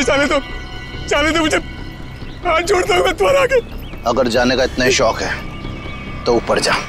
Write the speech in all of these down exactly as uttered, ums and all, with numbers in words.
जाने दो, जाने दो मुझे, हाथ जोड़ता हूँ मैं तुम्हारे आगे। अगर जाने का इतना ही शौक है तो ऊपर जा।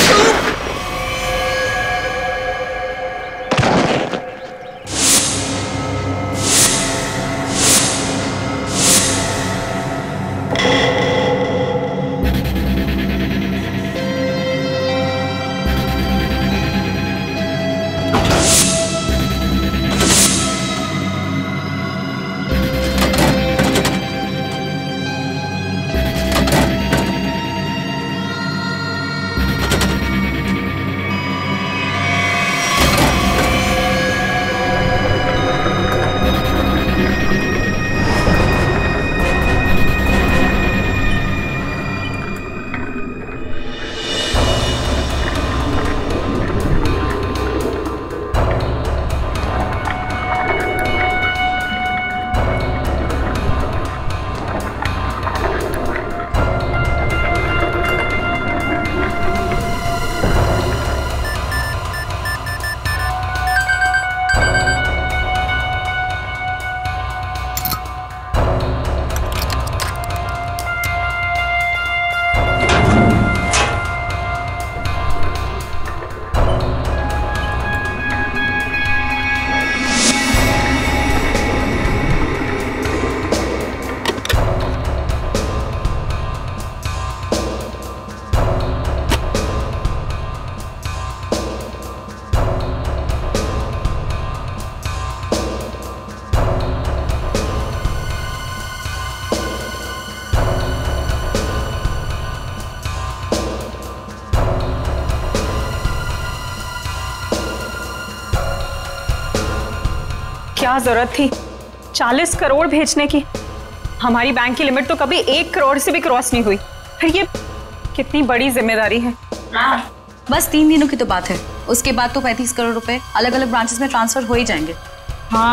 क्या जरूरत थी चालीस करोड़ भेजने की? हमारी बैंक की लिमिट तो कभी एक करोड़ से भी क्रॉस नहीं हुई, फिर ये कितनी बड़ी जिम्मेदारी है। हाँ, बस तीन दिनों की तो बात है, उसके बाद तो पैंतीस करोड़ रुपए अलग अलग ब्रांचेस में ट्रांसफर हो ही जाएंगे। हाँ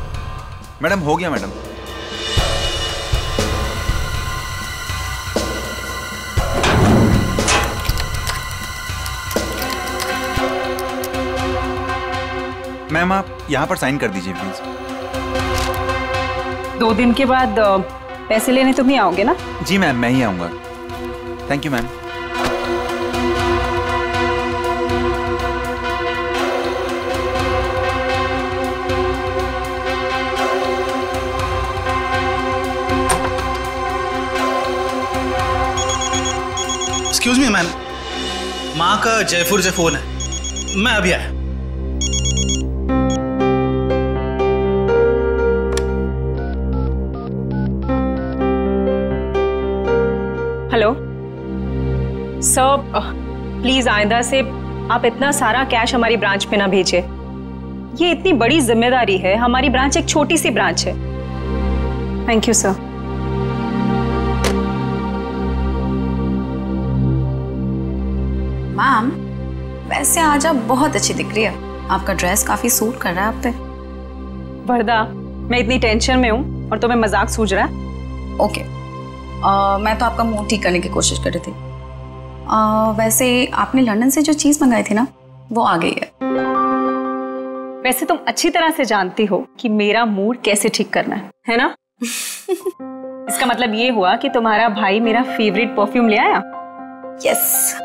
मैडम, हो गया मैडम। मैम आप यहाँ पर साइन कर दीजिए प्लीज। दो दिन के बाद पैसे लेने तुम ही आओगे ना? जी मैम, मैं ही आऊँगा। Thank you ma'am. Excuse me ma'am, माँ का जयपुर से फोन है, मैं अभी आया। हेलो सर, प्लीज आइंदा से आप इतना सारा कैश हमारी ब्रांच पे ना भेजिए। ये इतनी बड़ी जिम्मेदारी है, हमारी ब्रांच एक छोटी सी ब्रांच है। Thank you sir. मैम, वैसे आज आप बहुत अच्छी दिख रही है, आपका ड्रेस काफी सूट कर रहा है आप पे। वरदा, मैं इतनी टेंशन में हूँ और तुम्हें मजाक सूझ रहा है? ओके, आ, मैं तो आपका मूड ठीक करने की कोशिश कर रही थी। आ, वैसे आपने लंदन से जो चीज मंगाई थी ना, वो आ गई है। वैसे तुम अच्छी तरह से जानती हो कि मेरा मूड कैसे ठीक करना है, है ना? इसका मतलब ये हुआ कि तुम्हारा भाई मेरा फेवरेट परफ्यूम ले आया? यस।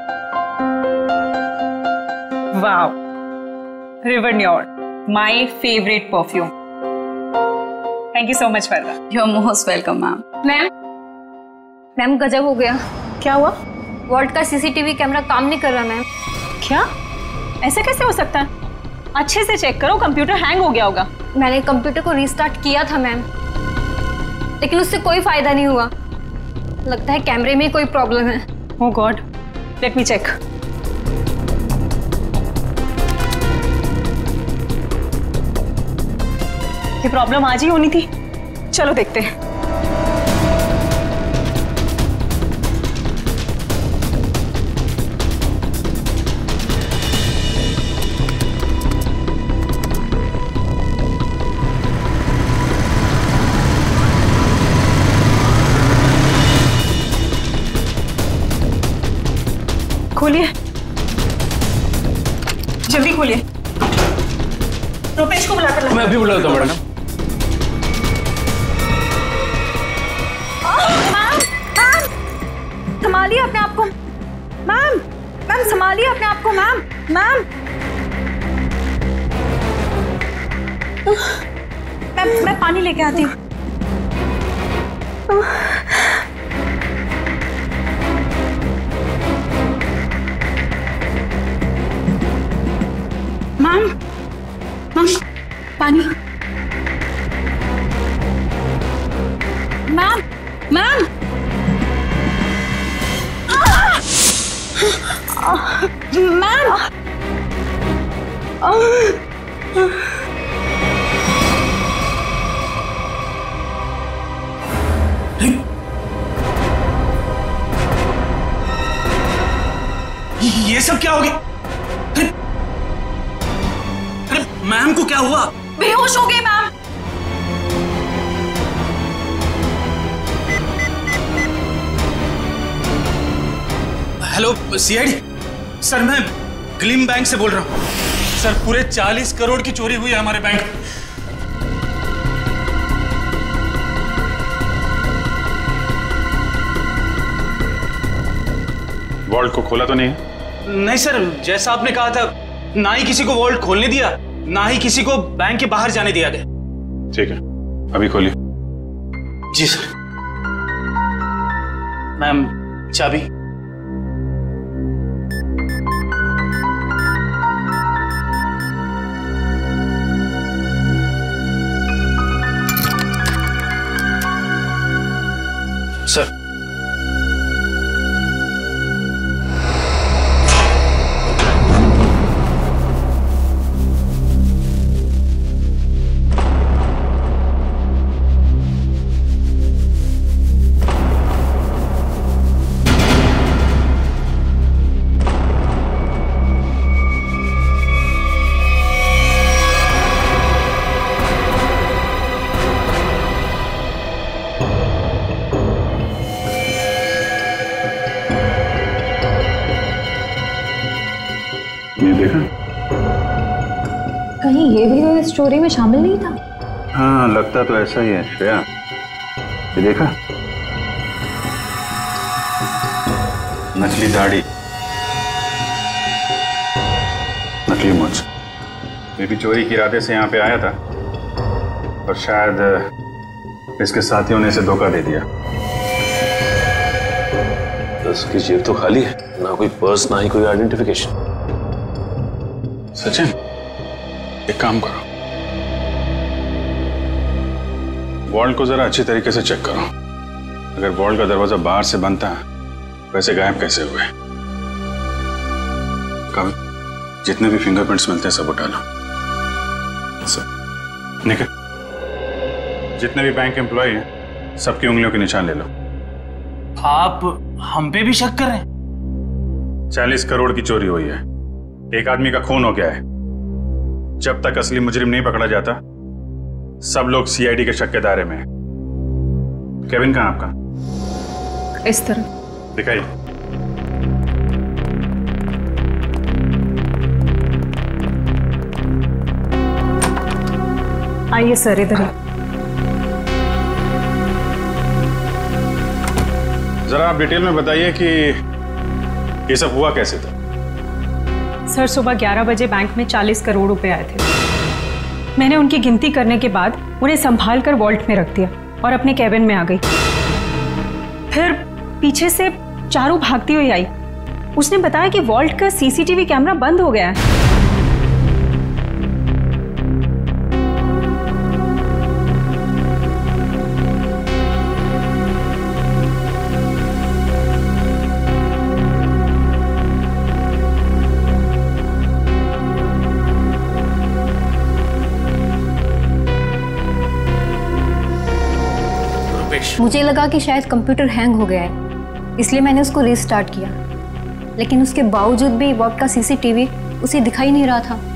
वाओ, रिवरन्योर, my favourite perfume. Thank you so much Varda. You are most welcome ma'am. Ma'am, ma'am गजब हो गया। क्या हुआ? वॉल्ट का सीसीटीवी कैमरा काम नहीं कर रहा मैम। क्या? ऐसा कैसे हो सकता है? अच्छे से चेक करो, कंप्यूटर हैंग हो गया होगा। मैंने कंप्यूटर को रीस्टार्ट किया था मैम, लेकिन उससे कोई फायदा नहीं हुआ। लगता है कैमरे में कोई प्रॉब्लम है। Oh God, let me check. ये प्रॉब्लम आज ही होनी थी, चलो देखते हैं। खोलिए, जल्दी खोलिए। रुपेश को बुलाकर लाओ। मैं अभी बुलाता हूँ मैडम। मैम मैम संभालिए अपने आप को। मैम मैम संभालिए अपने आप को। मैम मैम मैं मैं पानी लेके आती हूँ। मैम मैम पानी। मैम मैम मैम ये सब क्या हो गया? अरे अरे मैम को क्या हुआ? बेहोश हो गए मैम। हेलो सीआईडी सर, मैं ग्लिम बैंक से बोल रहा हूँ। सर पूरे चालीस करोड़ की चोरी हुई है हमारे बैंक। वॉल्ट को खोला तो नहीं है? नहीं सर, जैसा आपने कहा था, ना ही किसी को वॉल्ट खोलने दिया, ना ही किसी को बैंक के बाहर जाने दिया गया। ठीक है, अभी खोलिए। जी सर। मैम चाबी। सर देखा? कहीं ये भी तो इस स्टोरी में शामिल नहीं था? हाँ, लगता तो ऐसा ही है श्रेया। ये देखा? नकली दाढ़ी, नकली मूंछ। ये भी चोरी के इरादे से यहाँ पे आया था, और शायद इसके साथियों ने इसे धोखा दे दिया। उसकी जेब तो खाली है, ना कोई पर्स ना ही कोई आइडेंटिफिकेशन। सचिन, एक काम करो, वॉल्ट को जरा अच्छी तरीके से चेक करो। अगर वॉल्ट का दरवाजा बाहर से बंद था, वैसे गायब कैसे हुए? कभी जितने भी फिंगरप्रिंट्स मिलते हैं सब उठा लो। सब निकल, जितने भी बैंक एम्प्लॉय हैं सबकी उंगलियों के निशान ले लो। आप हम पे भी शक कर रहे हैं? चालीस करोड़ की चोरी हुई है, एक आदमी का खून हो गया है। जब तक असली मुजरिम नहीं पकड़ा जाता, सब लोग सीआईडी के शक के दायरे में हैं। केविन कहाँ आपका? इस तरह दिखाइए। आइए सर, इधर ही। जरा आप डिटेल में बताइए कि ये सब हुआ कैसे था? सर सुबह ग्यारह बजे बैंक में चालीस करोड़ रुपए आए थे। मैंने उनकी गिनती करने के बाद उन्हें संभाल कर वॉल्ट में रख दिया और अपने कैबिन में आ गई। फिर पीछे से चारू भागती हुई आई। उसने बताया कि वॉल्ट का सीसीटीवी कैमरा बंद हो गया है। मुझे लगा कि शायद कंप्यूटर हैंग हो गया है, इसलिए मैंने उसको रीस्टार्ट किया, लेकिन उसके बावजूद भी वॉल्ट का सीसीटीवी उसे दिखाई नहीं रहा था।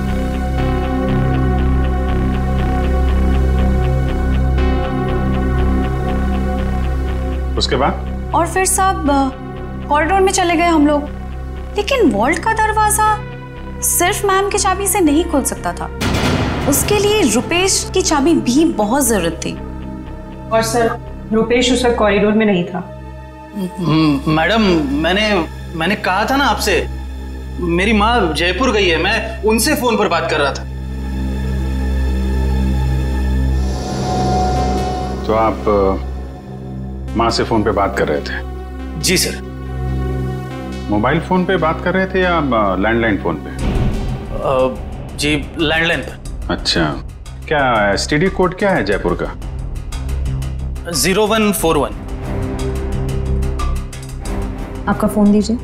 उसके बाद? और फिर सब कॉरिडोर में चले गए हम लोग, लेकिन वॉल्ट का दरवाजा सिर्फ मैम की चाबी से नहीं खुल सकता था। उसके लिए रुपेश की चाबी भी बहुत जरूरत थी। और सर रुपेश उस वक्त कॉरिडोर में नहीं था। म- मैडम मैंने मैंने कहा था ना आपसे, मेरी माँ जयपुर गई है, मैं उनसे फोन पर बात कर रहा था। तो आप अ, माँ से फोन पे बात कर रहे थे? जी सर। मोबाइल फोन पे बात कर रहे थे या लैंडलाइन फोन पे? अ, जी लैंडलाइन पर। अच्छा, क्या एसटीडी कोड क्या है जयपुर का? Zero one four one. आपका फ़ोन दीजिए।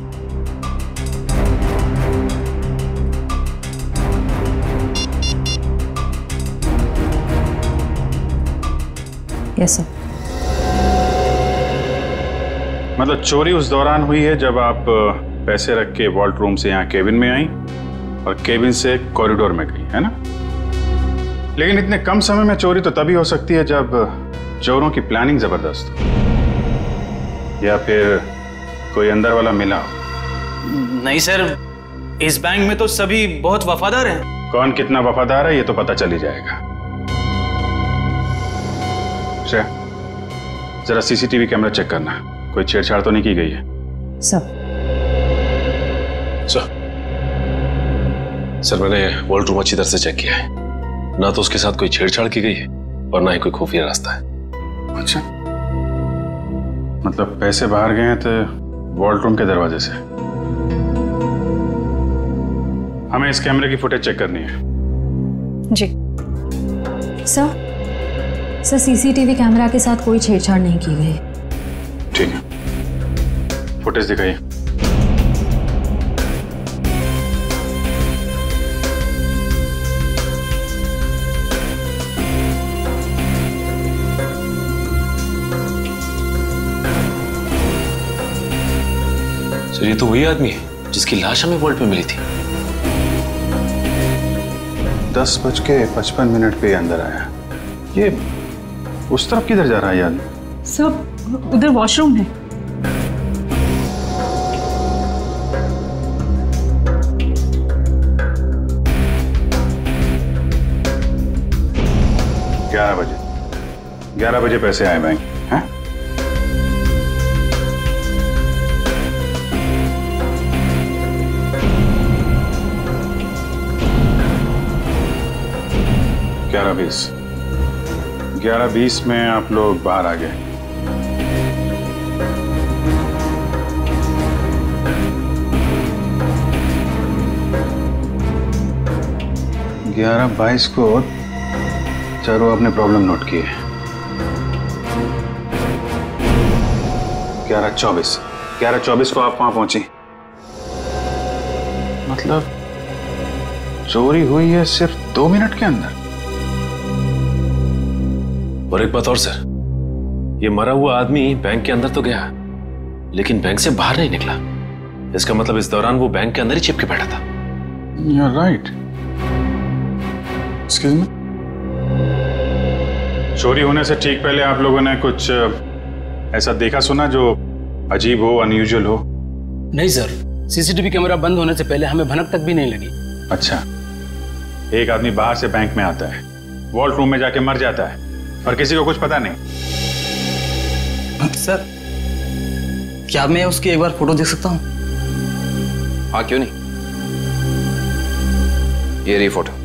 Yes sir. मतलब चोरी उस दौरान हुई है जब आप अ, पैसे रख के वॉल्ट रूम से यहाँ केबिन में आई और केबिन से कॉरिडोर में गई, है ना? लेकिन इतने कम समय में चोरी तो तभी हो सकती है जब चोरों की प्लानिंग जबरदस्त हो या फिर कोई अंदर वाला मिला हो। नहीं सर, इस बैंक में तो सभी बहुत वफादार हैं। कौन कितना वफादार है ये तो पता चल ही जाएगा। श्रेया, जरा सीसीटीवी कैमरा चेक करना, कोई छेड़छाड़ तो नहीं की गई है? सर। सर सर मैंने वॉल्ट रूम अच्छी तरह से चेक किया है, ना तो उसके साथ कोई छेड़छाड़ की गई है और ना ही कोई खुफिया रास्ता है। अच्छा, मतलब पैसे बाहर गए हैं तो वॉल्ट रूम के दरवाजे से। हमें इस कैमरे की फुटेज चेक करनी है। जी सर। सर सीसीटीवी कैमरा के साथ कोई छेड़छाड़ नहीं की गई। ठीक है, फुटेज दिखाइए। सर ये तो वही आदमी है जिसकी लाश हमें वॉल्ट में मिली थी। दस बज के पचपन मिनट पे अंदर आया। ये उस तरफ किधर जा रहा है यार? सब उधर वॉशरूम है। ग्यारह बजे ग्यारह बजे पैसे आए बैंक, हैं? ग्यारह बीस ग्यारह बीस में आप लोग बाहर आ गए। ग्यारह बाईस को चारों अपने प्रॉब्लम नोट किए। ग्यारह चौबीस ग्यारह चौबीस को आप वहां पहुंची। मतलब चोरी हुई है सिर्फ दो मिनट के अंदर। और एक बात और सर, ये मरा हुआ आदमी बैंक के अंदर तो गया लेकिन बैंक से बाहर नहीं निकला। इसका मतलब इस दौरान वो बैंक के अंदर ही चिपके बैठा था। You're right. Excuse me? चोरी होने से ठीक पहले आप लोगों ने कुछ ऐसा देखा सुना जो अजीब हो, अनयूजुअल हो? नहीं सर, सीसीटीवी कैमरा बंद होने से पहले हमें भनक तक भी नहीं लगी। अच्छा, एक आदमी बाहर से बैंक में आता है, वॉल्ट रूम में जाके मर जाता है और किसी को कुछ पता नहीं। सर क्या मैं उसकी एक बार फोटो देख सकता हूँ? हाँ क्यों नहीं, ये रही फोटो।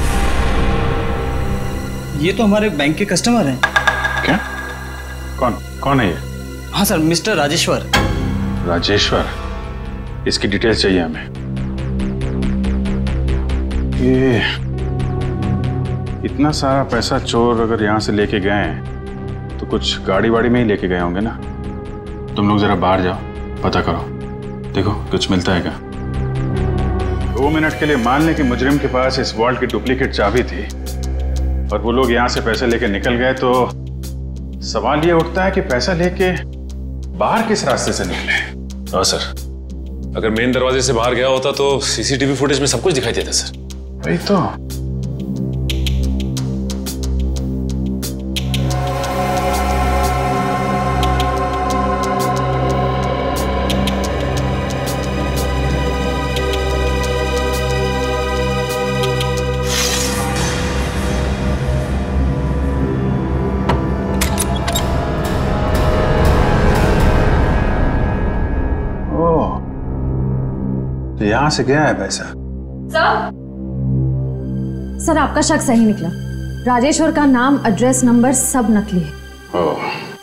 ये तो हमारे बैंक के कस्टमर हैं। क्या? कौन कौन है ये? हाँ सर, मिस्टर राजेश्वर। राजेश्वर, इसकी डिटेल्स चाहिए हमें। ये इतना सारा पैसा चोर अगर यहाँ से लेके गए हैं तो कुछ गाड़ी वाड़ी में ही लेके गए होंगे ना। तुम लोग जरा बाहर जाओ, पता करो, देखो कुछ मिलता है क्या। दो मिनट के लिए मान लें कि मुजरिम के पास इस वॉल्ट की डुप्लीकेट चाबी थी और वो लोग यहाँ से पैसे लेके निकल गए, तो सवाल ये उठता है कि पैसा लेके बाहर किस रास्ते से निकले। हाँ सर, अगर मेन दरवाजे से बाहर गया होता तो सीसीटीवी फुटेज में सब कुछ दिखाई देता सर। वही तो। तो यहाँ से गया है पैसा? सर सर आपका शक सही निकला। राजेश्वर का नाम, एड्रेस, नंबर सब नकली है। ओह,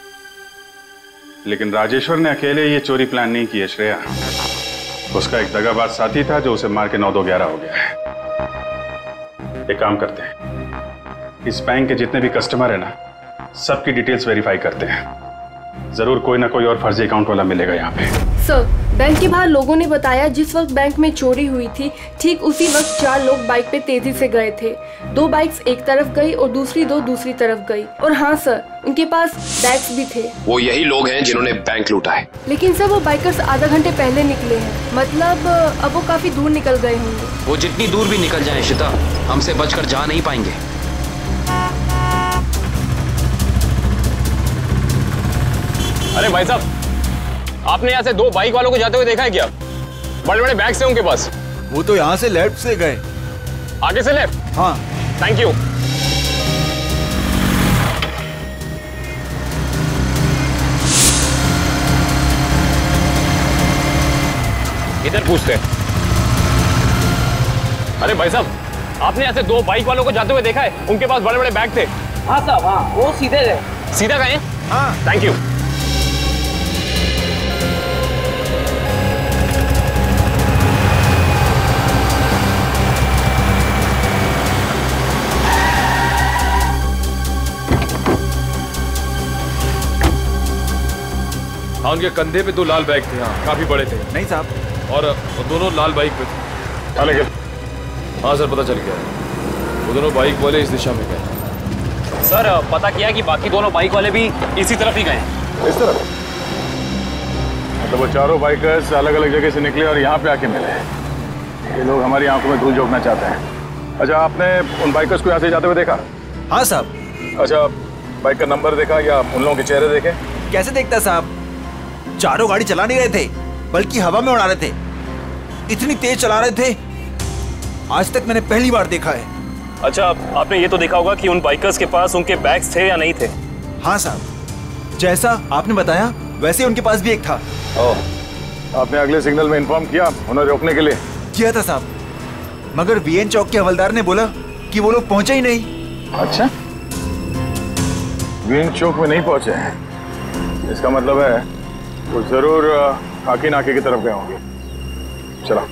लेकिन राजेश्वर ने अकेले ये चोरी प्लान नहीं की है श्रेया। उसका एक दगाबाज साथी था जो उसे मार के नौ दो ग्यारह हो गया है। एक काम करते हैं, इस बैंक के जितने भी कस्टमर है ना, सबकी डिटेल्स वेरीफाई करते हैं। जरूर कोई ना कोई और फर्जी अकाउंट वाला मिलेगा यहाँ पे। सर, बैंक के बाहर लोगों ने बताया जिस वक्त बैंक में चोरी हुई थी ठीक उसी वक्त चार लोग बाइक पे तेजी से गए थे। दो बाइक्स एक तरफ गई और दूसरी दो दूसरी तरफ गई। और हाँ सर, उनके पास बैग्स भी थे। वो यही लोग हैं जिन्होंने बैंक लूटा है। लेकिन सर वो बाइकर्स आधा घंटे पहले निकले हैं, मतलब अब वो काफी दूर निकल गए होंगे। वो जितनी दूर भी निकल जाए शिता, हमसे बचकर जा नहीं पाएंगे। अरे भाई साहब, आपने यहाँ से दो बाइक वालों को जाते हुए देखा है क्या? बड़े बड़े बैग्स हैं उनके पास। वो तो यहाँ से लेफ्ट से गए। आगे से लेफ्ट? हाँ। Thank you. इधर पूछते हैं। अरे भाई साहब, आपने यहाँ से दो बाइक वालों को जाते हुए देखा है? उनके पास बड़े बड़े बैग थे। हाँ साहब, हाँ, वो सीधे गए। सीधा गए? हाँ। Thank you. हाँ, उनके कंधे पे दो लाल बैग थे। हाँ, काफी बड़े थे। नहीं साहब। और दोनों लाल बाइक पे थे। हाँ, लेकिन हाँ सर, पता चल गया। वो दोनों बाइक वाले इस दिशा में गए। सर, पता किया कि बाकी दोनों बाइक वाले भी इसी तरफ ही गए। इस तरफ? मतलब वो चारों बाइकर्स अलग अलग जगह से निकले और यहाँ पे आके मिले। ये लोग हमारी आंखों में धूल झोंकना चाहते हैं। अच्छा, आपने उन बाइकर्स को यहाँ से जाते हुए देखा? हाँ साहब। अच्छा, बाइक का नंबर देखा या उन लोगों के चेहरे देखे? कैसे देखता साहब, चारों गाड़ी चला नहीं रहे थे, बल्कि हवा में उड़ा रहे थे। इतनी तेज चला रहे थे, आज तक मैंने पहली बार देखा है। अच्छा, आपने ये तो देखा होगा कि उन बाइकर्स के पास उनके बैग्स थे या नहीं थे? हाँ साहब, जैसा आपने बताया वैसे उनके पास भी एक था। ओह, आपने अगले सिग्नल में इन्फॉर्म किया उन्हें रोकने के लिए? किया था साहब, मगर वीएन चौक के हवलदार ने बोला कि वो लोग पहुंचे ही नहीं। अच्छा, वीएन चौक में नहीं पहुंचे हैं, इसका मतलब है वो जरूर खाकी नाके की तरफ गए होंगे। चलो।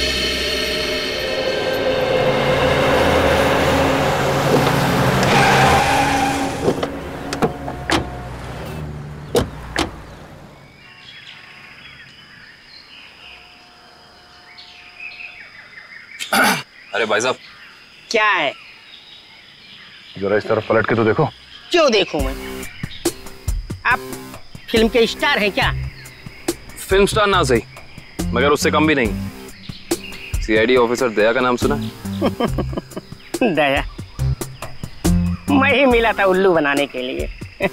अरे भाई साहब, क्या है? जरा इस तरफ पलट के तो देखो। क्यों देखूं मैं? आप फिल्म के स्टार हैं क्या? फिल्म स्टार ना सही, मगर उससे कम भी नहीं। सीआईडी ऑफिसर दया का नाम सुना? दया? मैं ही मिला था उल्लू बनाने के लिए।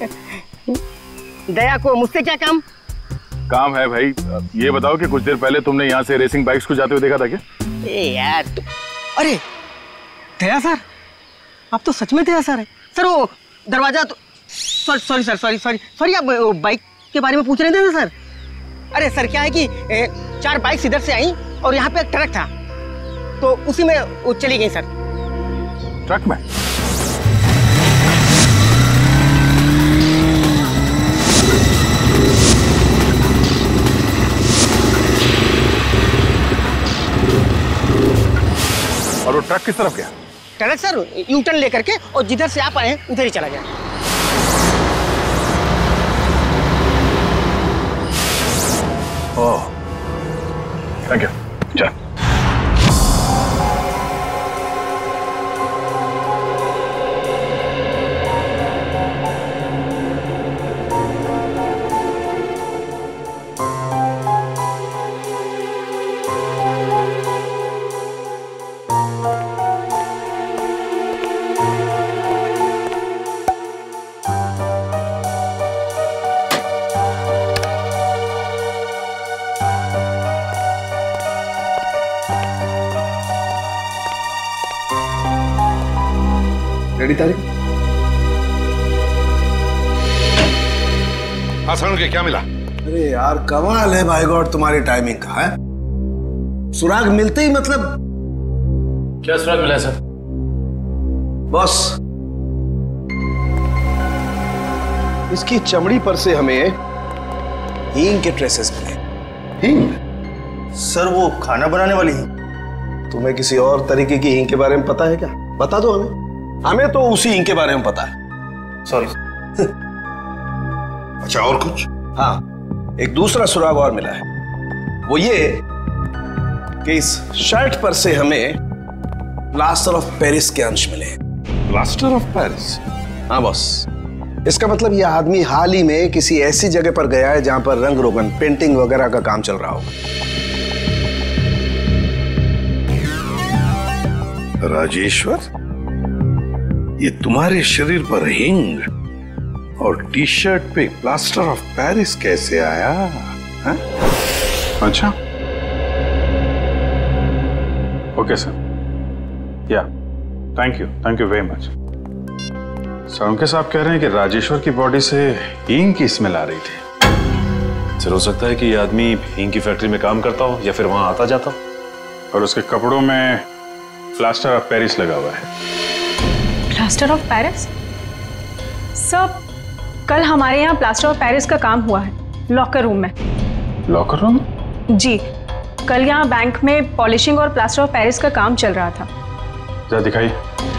दया को मुझसे क्या काम? काम है भाई। ये बताओ कि कुछ देर पहले तुमने यहाँ से रेसिंग बाइक्स को जाते हुए देखा था क्या? ए यार तु... अरे दया सर, आप तो सच में दया सर है। सर वो दरवाजा तो sorry sorry sir sorry sorry sorry आप बाइक के बारे में पूछ रहे थे ना सर? अरे सर क्या है कि ए, चार बाइक इधर से आई और यहाँ पे एक ट्रक था, तो उसी में वो चली गई सर। ट्रक में? और वो ट्रक किस तरफ गया? ट्रक सर यू टर्न लेकर के और जिधर से आप आए उधर ही चला गया। Oh, thank you. चल। रेडी तारिक? हाँ सर, के क्या मिला? अरे यार कमाल है भाई गॉड तुम्हारी टाइमिंग का है। सुराग मिलते ही मतलब क्या सुराग मिला है सर? बॉस, इसकी चमड़ी पर से हमें हींग के ट्रेसेस मिले। हींग? सर वो खाना बनाने वाली हींग। तुम्हें किसी और तरीके की हींग के बारे में पता है क्या? बता दो हमें। हमें तो उसी हींग के बारे में पता है। सॉरी। अच्छा, और कुछ? हाँ, एक दूसरा सुराग और मिला है। वो ये कि इस शर्ट पर से हमें प्लास्टर ऑफ पेरिस के अंश मिले। Plaster of Paris? हाँ बॉस, इसका मतलब यह आदमी हाल ही में किसी ऐसी जगह पर गया है जहां पर रंग रोगन, पेंटिंग वगैरह का काम चल रहा होगा। राजेश्वर, ये तुम्हारे शरीर पर हिंग और टी शर्ट पे प्लास्टर ऑफ पेरिस कैसे आया? हा? अच्छा, ओके सर, या thank you, thank you very much. Sir, उनके साहब कह रहे हैं कि राजेश्वर की बॉडी से हींग की स्मेल आ रही थी। सर, हो सकता है कि ये आदमी हींग की फैक्ट्री में काम करता हो या फिर वहां आता जाता हो। और उसके कपड़ों में प्लास्टर ऑफ पेरिस लगा हुआ है। Plaster of Paris? सर, कल हमारे यहाँ प्लास्टर ऑफ पेरिस का काम हुआ है लॉकर रूम में। Locker room? जी, कल यहाँ बैंक में पॉलिशिंग और प्लास्टर ऑफ पेरिस का काम चल रहा था। जरा दिखाइए।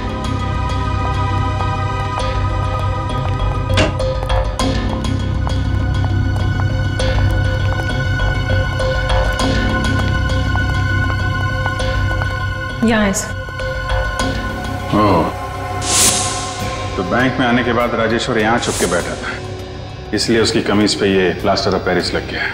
यहाँ है सर। ओह, तो बैंक में आने के बाद राजेश्वर यहाँ छुप के बैठा था, इसलिए उसकी कमीज पे ये प्लास्टर ऑफ पेरिस लग गया।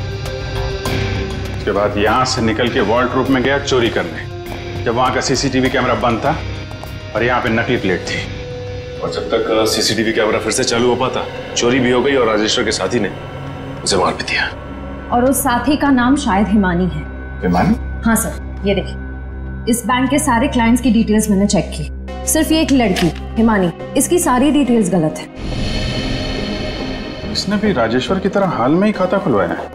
उसके बाद यहाँ से निकल के वॉल्ट्रूप में गया चोरी करने, जब वहाँ का सीसीटीवी कैमरा बंद था और यहाँ पे नकली प्लेट थी। और जब तक सीसीटीवी कैमरा फिर से चालू हो पाता, चोरी भी हो गई और राजेश्वर के साथी ने उसे मार भी दिया। और उस साथी का नाम शायद हिमानी है। हिमानी? हाँ सर, ये देखिए, इस बैंक के सारे क्लाइंट्स की डिटेल्स मैंने चेक की। सिर्फ ये एक लड़की हिमानी, इसकी सारी डिटेल्स गलत है। इसने भी राजेश्वर की तरह हाल में ही खाता खुलवाया है।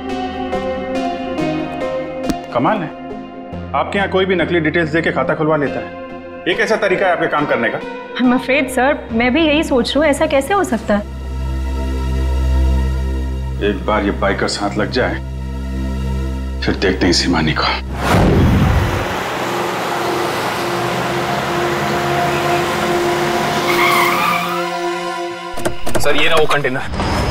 कमाल है, आपके यहाँ कोई भी नकली डिटेल्स देके खाता खुलवा लेता है। ये कैसा तरीका है आपके काम करने का? I'm afraid, सर, मैं भी यही सोच रही हूँ, ऐसा कैसे हो सकता है? एक बार ये बाइकर्स हाथ लग जाए, फिर देखते हैं इस हिमानी को। सर, ये ना वो कंटेनर।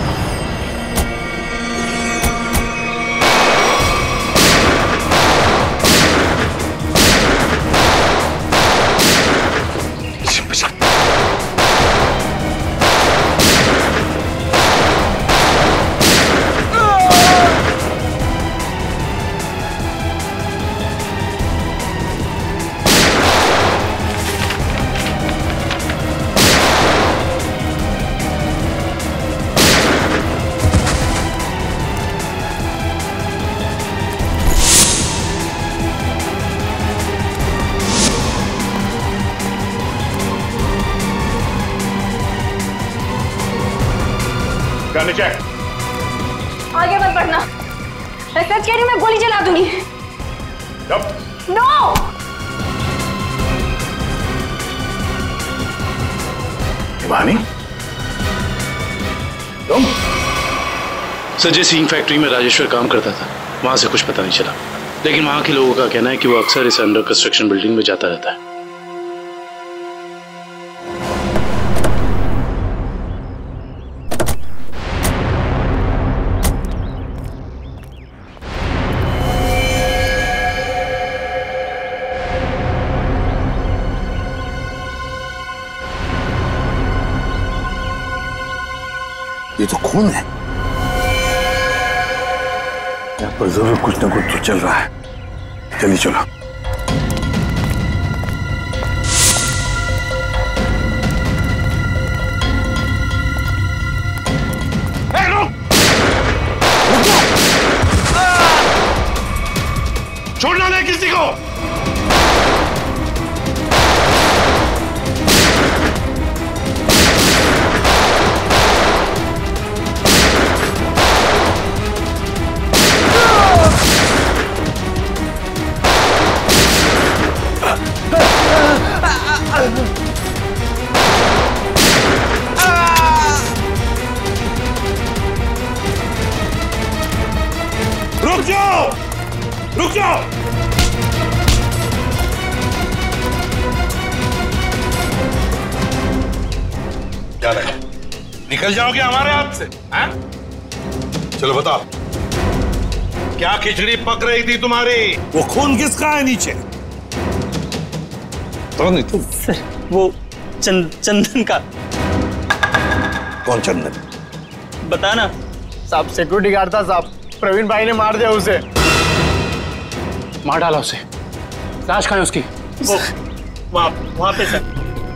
नीचे आगे मत बढ़ना, मैं सच कह रही हूँ, मैं गोली चला दूंगी। नो! हिमानी, तुम? सर, जिस हींग फैक्ट्री में राजेश्वर काम करता था, वहां से कुछ पता नहीं चला, लेकिन वहां के लोगों का कहना है कि वो अक्सर इस अंडर कंस्ट्रक्शन बिल्डिंग में जाता रहता है। ये तो खून है। यहाँ पर जरूर कुछ ना कुछ तो चल रहा है। जल्दी चलो। छोड़ना नहीं किसी को। निकल जाओगे हमारे हाथ से? हैं? चलो बताओ, क्या खिचड़ी पक रही थी तुम्हारी? वो खून किसका है नीचे? तो नहीं तुम? सर वो चंद, चंदन का। कौन चंदन? बता ना। साहब सिक्योरिटी गार्ड था साहब, प्रवीण भाई ने मार दिया उसे। मार डाला उसे। लाश कहाँ है उसकी? वो वहाँ वहाँ पे सर।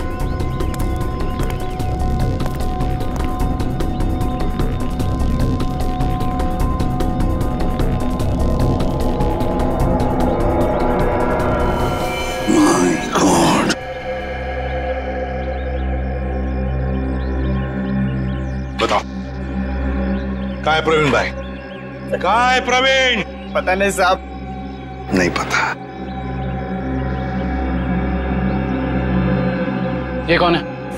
बताओ, कहाँ है प्रवीण भाई? कहाँ है प्रवीण? पता नहीं साहब। नहीं पता। ये कौन है?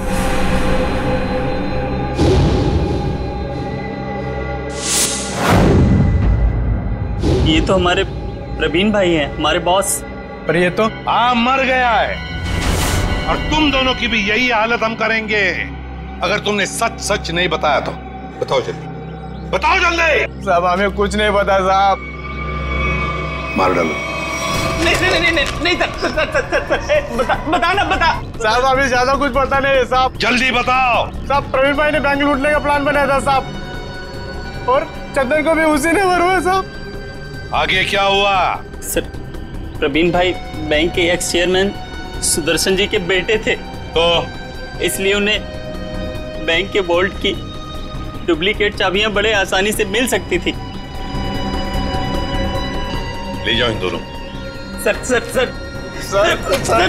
ये तो हमारे प्रवीण भाई हैं, हमारे बॉस। पर ये तो हाँ मर गया है, और तुम दोनों की भी यही हालत हम करेंगे अगर तुमने सच सच नहीं बताया तो। बताओ जल्दी, बताओ जल्दी। साहब हमें कुछ नहीं पता साहब। मार डालो। नहीं नहीं नहीं नहीं नहीं sir sir sir sir sir बता बता ना बता। साहब अभी ज्यादा कुछ पता नहीं है साहब। जल्दी बताओ। साहब प्रवीण भाई ने बैंक लूटने का प्लान बनाया था साहब, और चंदन को भी उसी ने मरवाया साहब। आगे क्या हुआ? सर प्रवीण भाई बैंक के एक्स चेयरमैन सुदर्शन जी के बेटे थे, तो इसलिए उन्हें बैंक के वोल्ट की डुप्लीकेट चाबियां बड़े आसानी से मिल सकती थी। ले जाओ इन दोनों। Sir sir sir sir sir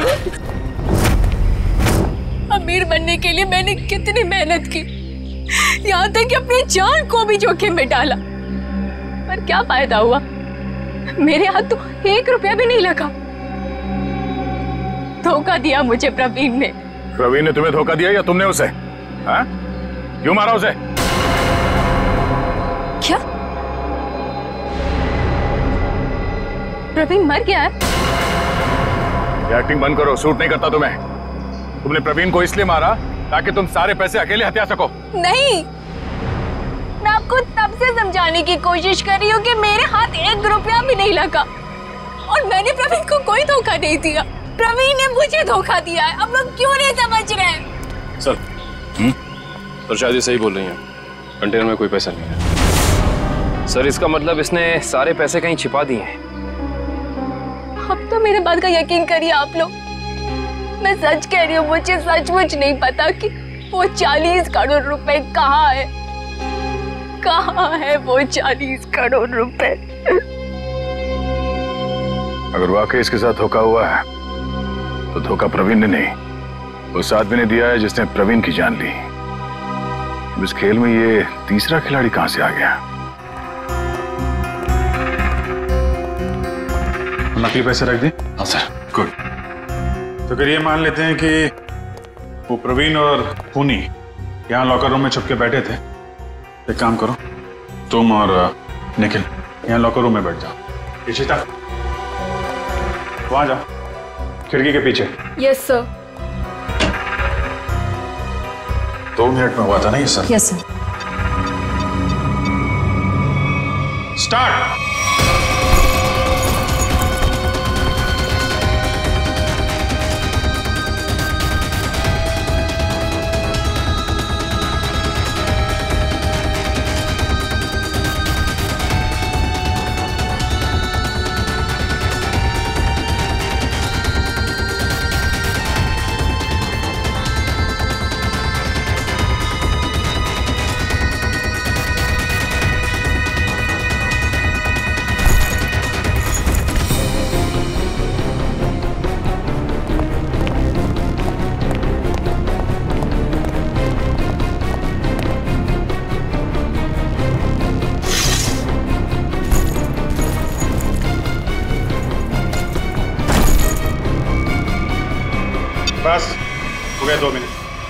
अमीर बनने के लिए मैंने कितनी मेहनत की, यहाँ तक कि अपनी जान को भी जोखिम में डाला, पर क्या फायदा हुआ? मेरे हाथ तो एक रुपया भी नहीं लगा। धोखा दिया मुझे प्रवीण ने। प्रवीण ने तुम्हें धोखा दिया या तुमने उसे? हाँ? क्यों मारा उसे? क्या प्रवीण मर गया है? ये एक्टिंग बंद करो, सूट नहीं करता तुम्हें। तुमने प्रवीण को इसलिए मारा ताकि तुम सारे पैसे अकेले हथिया सको। नहीं, मैं आपको तब से समझाने की कोशिश कर रही हूँ कि मेरे हाथ एक रुपया भी नहीं लगा, और मैंने प्रवीण को कोई धोखा नहीं दिया। प्रवीण ने मुझे धोखा दिया है। अब लोग क्यों नहीं समझ रहे हैं? सर हुँ? सर शायद ये सही बोल रही हैं, कंटेनर में कोई पैसा नहीं है। सर इसका मतलब इसने सारे पैसे कहीं छिपा दिए हैं। अब तो मेरे बात का यकीन करिए आप लोग, मैं सच कह रही हूँ, मुझे सचमुच नहीं पता कि वो चालीस करोड़ रुपए कहाँ है। कहाँ है वो चालीस करोड़ रुपए? अगर वाकई इसके साथ धोखा हुआ है तो धोखा प्रवीण ने नहीं, उस आदमी ने दिया है जिसने प्रवीण की जान ली। इस खेल में ये तीसरा खिलाड़ी कहां से आ गया? नकली पैसे रख दी? हाँ सर। गुड। तो फिर ये मान लेते हैं कि वो प्रवीण और खूनी यहाँ लॉकर रूम में छुप के बैठे थे। एक काम करो, तुम और निखिल यहाँ लॉकर रूम में बैठ जाओ। इशिता वहां जाओ, खिड़की के पीछे। Yes sir. दो मिनट में हुआ था ना ये सर? Yes sir. स्टार्ट। बस हो गया दो मिनट।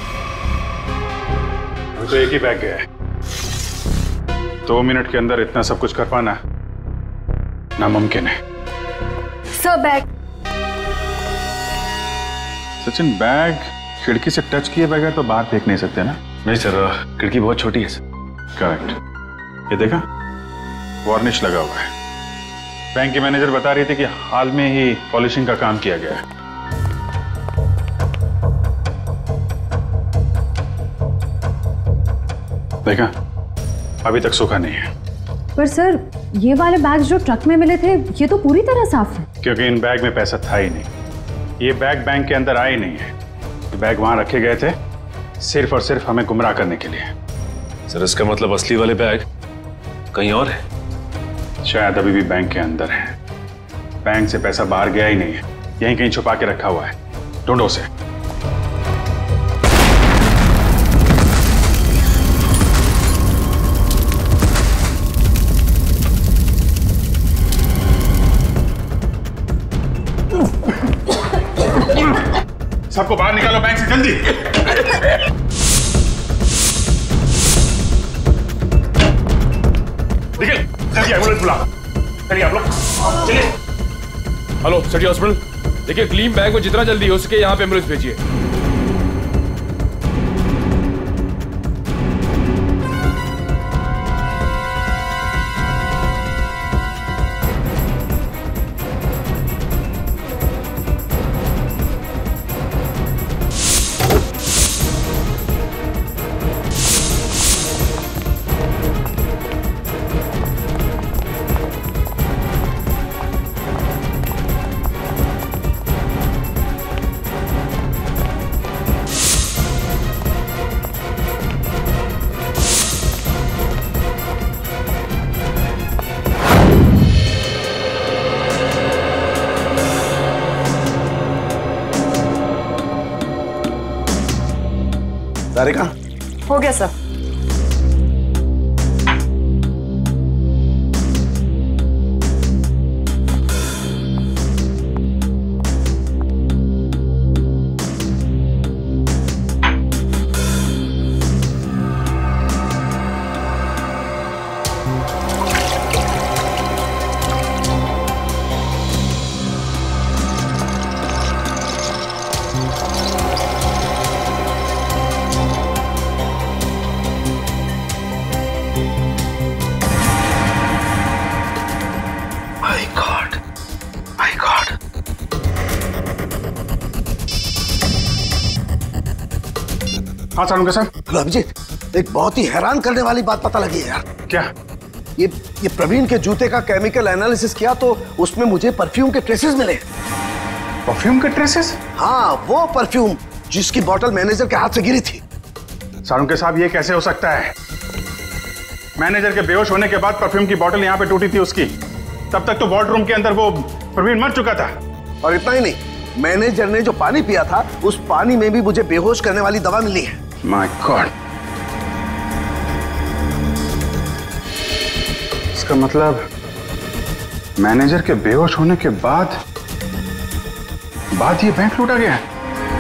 अभी तो एक ही बैग गया है। दो मिनट के अंदर इतना सब कुछ कर पाना नामुमकिन है। Sir bag. सचिन बैग खिड़की से टच किए बगैर तो बाहर फेंक नहीं सकते ना? नहीं सर, खिड़की बहुत छोटी है सर। करेक्ट। ये देखा, वार्निश लगा हुआ है। बैंक की मैनेजर बता रही थी कि हाल में ही पॉलिशिंग का काम किया गया है। देखा, अभी तक सूखा नहीं है। पर सर, ये वाले बैग जो ट्रक में मिले थे ये तो पूरी तरह साफ है। क्योंकि इन बैग में पैसा था ही नहीं। ये बैग बैंक के अंदर आए ही नहीं है। ये बैग वहां रखे गए थे सिर्फ और सिर्फ हमें गुमराह करने के लिए। सर इसका मतलब असली वाले बैग कहीं और है? शायद अभी भी बैंक के अंदर है। बैंक से पैसा बाहर गया ही नहीं है, यहीं कहीं छुपा के रखा हुआ है। ढूंढो उसे। सबको बाहर निकालो बैंक से, जल्दी। निकल, जल्दी एम्बुलेंस बुला। चलिए आप लोग, चलिए। हेलो सिटी हॉस्पिटल, देखिए ग्लीम बैंक में जितना जल्दी हो सके यहाँ पे एम्बुलेंस भेजिए। सारिका, हो गया सर। हाँ सारुंगा साहब। अभिजीत, एक बहुत ही हैरान करने वाली बात पता लगी है यार। क्या? ये ये प्रवीण के जूते का केमिकल एनालिसिस किया तो उसमें मुझे परफ्यूम के ट्रेसेस मिले। परफ्यूम के ट्रेसेस? हाँ, वो परफ्यूम जिसकी बोतल मैनेजर के हाथ से गिरी थी। सारुंगा साहब, ये कैसे हो सकता है? मैनेजर के बेहोश होने के बाद परफ्यूम की बोतल यहाँ पे टूटी थी उसकी। तब तक तो वार्ड रूम के अंदर वो प्रवीण मर चुका था। और इतना ही नहीं, मैनेजर ने जो पानी पिया था उस पानी में भी मुझे बेहोश करने वाली दवा मिली है। माय गॉड, इसका मतलब मैनेजर के बेहोश होने के बाद बाद ये बैंक लूटा गया है।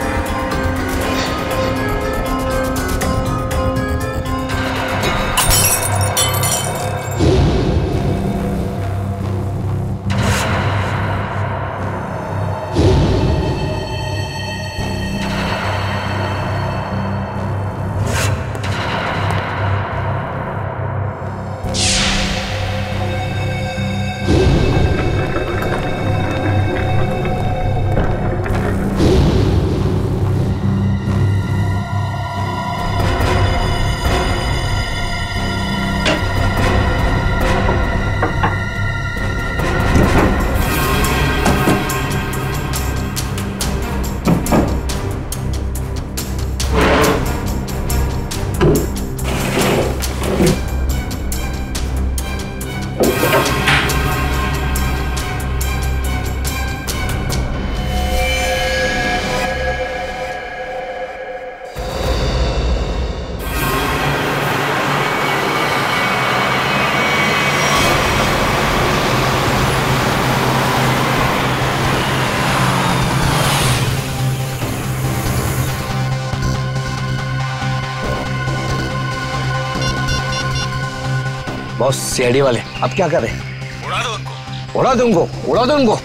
बॉस, सीआईडी वाले अब क्या कर रहे हैं? उड़ा दो उनको। उड़ा दो उनको, उड़ा दो उनको।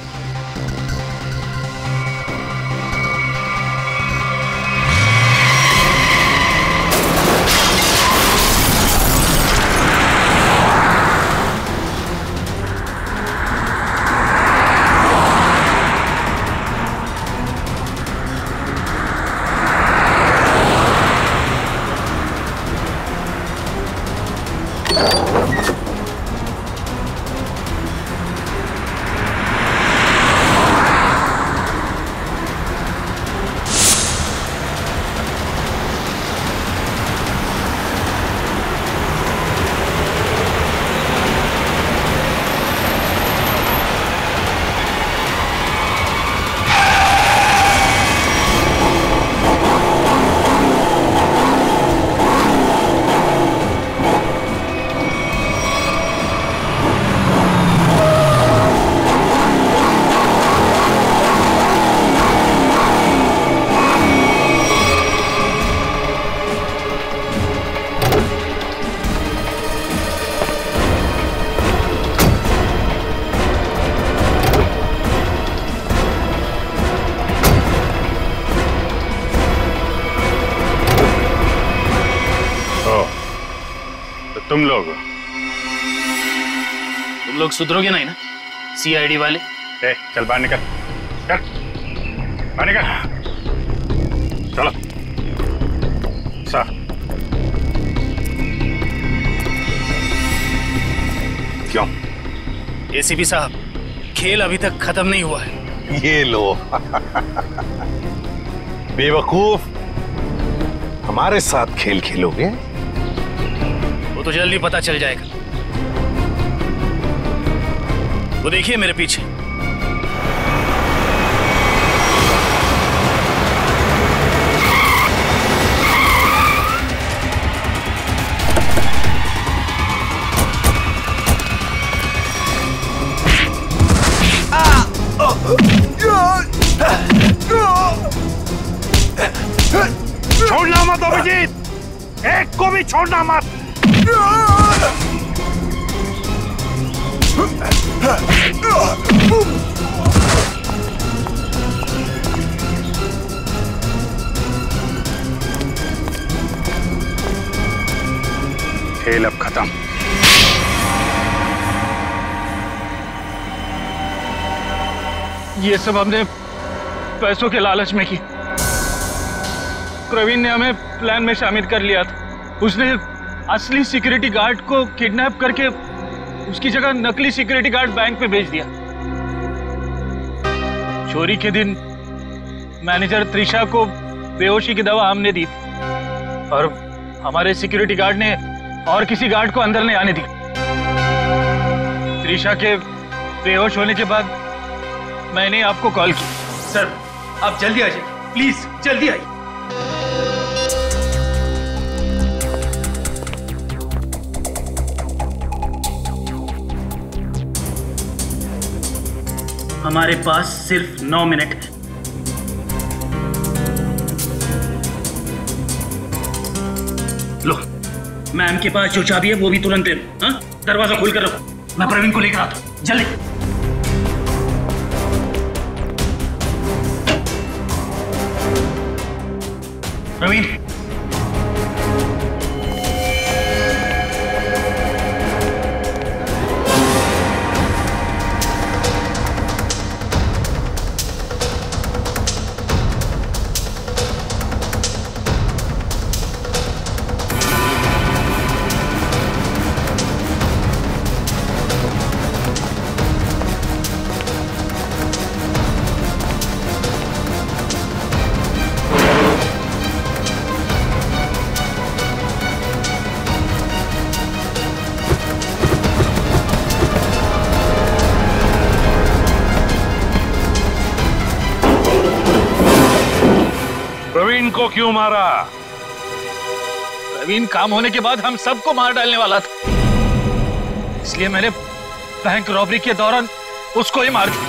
तुम लोग तुम लोग सुधरोगे नहीं ना सीआईडी वाले? ए, चल बाहर निकल, चल बाहर निकल, चलो सा क्यों? एसीपी साहब, खेल अभी तक खत्म नहीं हुआ है। ये लो बेवकूफ, हमारे साथ खेल खेलोगे? वो तो जल्दी पता चल जाएगा। वो देखिए मेरे पीछे। छोड़ना मत अभिजीत, एक को भी छोड़ना मत। खेल अब खत्म। ये सब हमने पैसों के लालच में की। प्रवीण ने हमें प्लान में शामिल कर लिया था। उसने असली सिक्योरिटी गार्ड को किडनैप करके उसकी जगह नकली सिक्योरिटी गार्ड बैंक पे भेज दिया। चोरी के दिन मैनेजर त्रिशा को बेहोशी की दवा हमने दी थी और हमारे सिक्योरिटी गार्ड ने और किसी गार्ड को अंदर नहीं आने दी। त्रिशा के बेहोश होने के बाद मैंने आपको कॉल की। सर आप जल्दी आ जाइए, प्लीज जल्दी आइए। हमारे पास सिर्फ नौ मिनट है। लो, मैम के पास जो चाबी है वो भी तुरंत दे दो। हाँ? दरवाजा खोल कर रखो, मैं प्रवीण को लेकर आता हूं। जल्दी। प्रवीण, प्रवीण को क्यों मारा? प्रवीण काम होने के बाद हम सबको मार डालने वाला था, इसलिए मैंने बैंक रॉबरी के दौरान उसको ही मार दिया।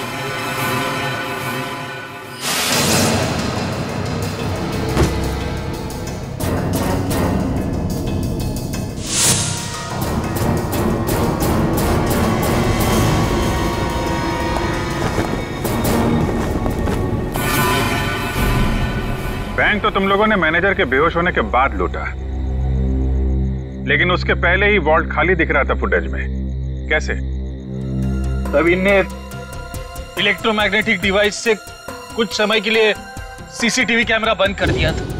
बैंक तो तुम लोगों ने मैनेजर के बेहोश होने के बाद लूटा, लेकिन उसके पहले ही वॉल्ट खाली दिख रहा था फुटेज में। कैसे? प्रवीण ने इलेक्ट्रोमैग्नेटिक डिवाइस से कुछ समय के लिए सीसीटीवी कैमरा बंद कर दिया था।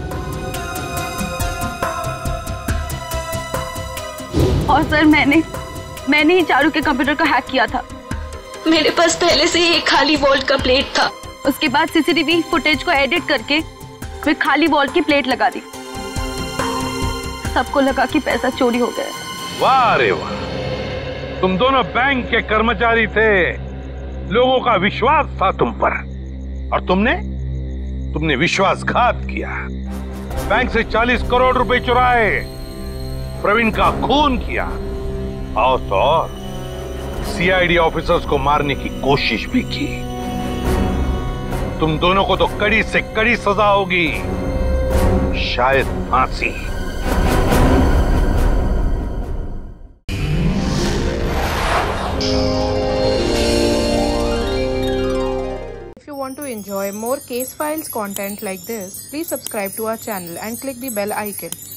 और सर मैंने मैंने ही चारू के कंप्यूटर को हैक किया था। मेरे पास पहले से ही एक खाली वॉल्ट का प्लेट था। उसके बाद सीसीटीवी फुटेज को एडिट करके फिर खाली वॉल्ट की प्लेट लगा दी। सबको लगा कि पैसा चोरी हो गया। वाह रे वाह, तुम दोनों बैंक के कर्मचारी थे, लोगों का विश्वास था तुम पर, और तुमने तुमने विश्वासघात किया। बैंक से चालीस करोड़ रुपए चुराए, प्रवीण का खून किया, और तो और सीआईडी ऑफिसर्स को मारने की कोशिश भी की। तुम दोनों को तो कड़ी से कड़ी सजा होगी, शायद फांसी। If you want to enjoy more case files content like this, please subscribe to our channel and click the bell icon.